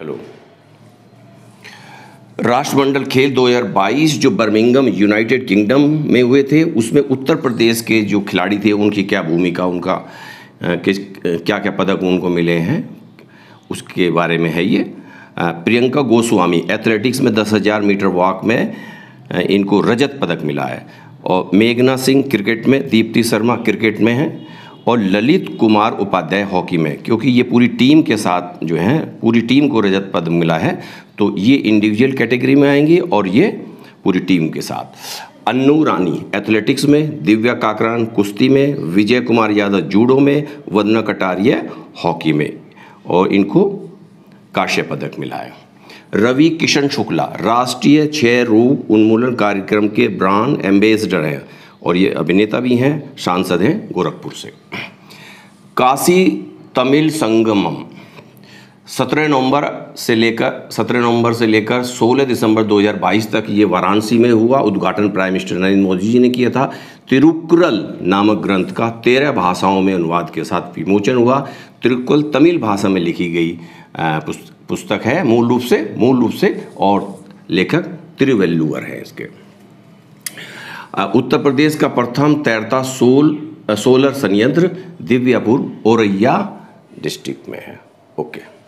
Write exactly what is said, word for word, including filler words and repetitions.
Hello. राष्ट्रमंडल खेल दो हज़ार बाईस जो बर्मिंघम यूनाइटेड किंगडम में हुए थे, उसमें उत्तर प्रदेश के जो खिलाड़ी थे उनकी क्या भूमिका, उनका किस क्या क्या पदक उनको मिले हैं, उसके बारे में है ये। प्रियंका गोस्वामी एथलेटिक्स में दस हज़ार मीटर वॉक में इनको रजत पदक मिला है, और मेघना सिंह क्रिकेट में, दीप्ति शर्मा क्रिकेट में है, और ललित कुमार उपाध्याय हॉकी में। क्योंकि ये पूरी टीम के साथ जो है, पूरी टीम को रजत पदक मिला है, तो ये इंडिविजुअल कैटेगरी में आएंगी और ये पूरी टीम के साथ। अन्नू रानी एथलेटिक्स में, दिव्या काकरान कुश्ती में, विजय कुमार यादव जूडो में, वंदना कटारिया हॉकी में, और इनको कांस्य पदक मिला है। रवि किशन शुक्ला राष्ट्रीय क्षय रोग उन्मूलन कार्यक्रम के ब्रांड एम्बेसडर हैं, और ये अभिनेता भी हैं, सांसद हैं गोरखपुर से। काशी तमिल संगमम सत्रह नवंबर से लेकर सत्रह नवंबर से लेकर सोलह दिसंबर दो हज़ार बाईस तक ये वाराणसी में हुआ। उद्घाटन प्राइम मिनिस्टर नरेंद्र मोदी जी ने किया था। तिरुक्कुरल नामक ग्रंथ का तेरह भाषाओं में अनुवाद के साथ विमोचन हुआ। तिरुक्कुरल तमिल भाषा में लिखी गई पुस्तक है मूल रूप से मूल रूप से और लेखक तिरुवल्लुवर है इसके। उत्तर प्रदेश का प्रथम तैरता सोल सोलर संयंत्र दिव्यापुर औरैया डिस्ट्रिक्ट में है। ओके।